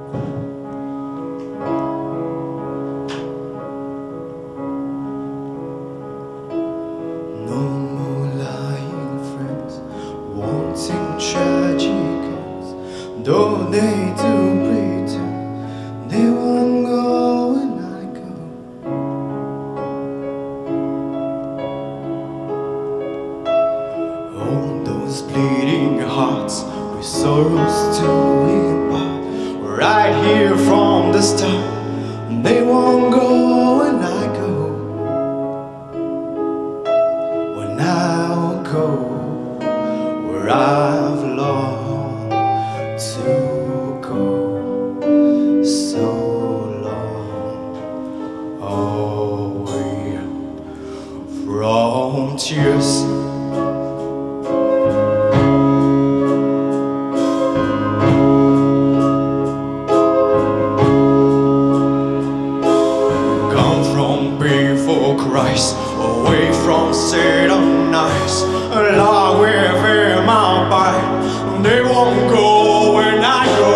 No more lying friends, wanting tragic ends. Though they do pretend they won't go when I go. All those bleeding hearts with sorrows to impart, right here from the start, they won't go when I go. When I'll go where I've longed to go so long, away from tears. For Christ, away from Satan eyes, along with him I'll bide. They won't go when I go.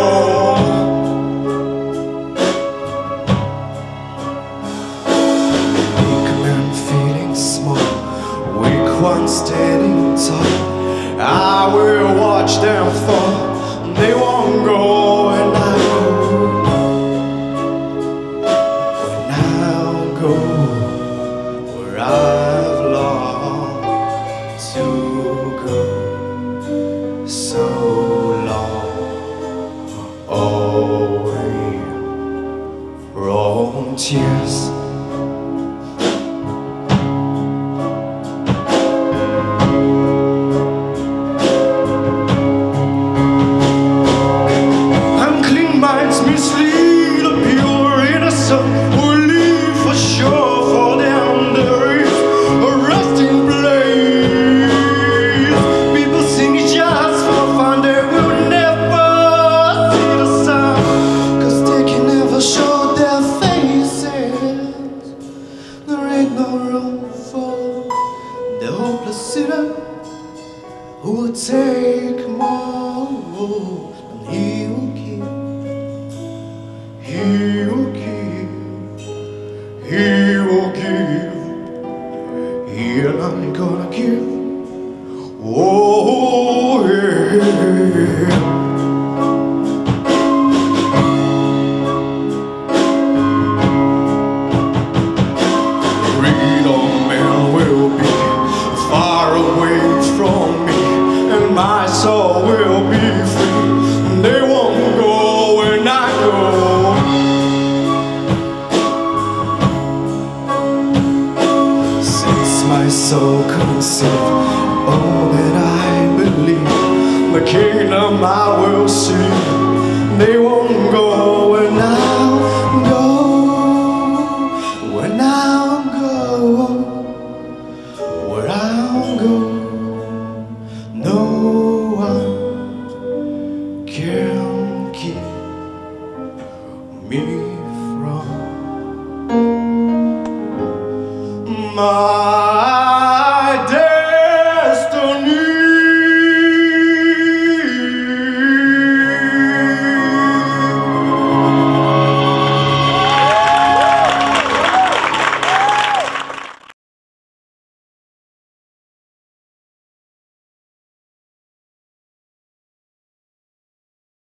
Weak men feeling small, weak ones standing tall, I will watch them fall. They won't go when I go. When I'll go where I've longed to go so long, away from tears. Unclean minds mislead the pure innocent, who live for sure. No room for the hopeless sinner who will take more than he will give. He will give, he will give, and I'm gonna give. Oh yeah. My soul will be free. They won't go when I go. Since my soul conceived all that I believe, the kingdom I will see. They won't go when I'll go. When I'll go, where I'll go, no one can keep me from my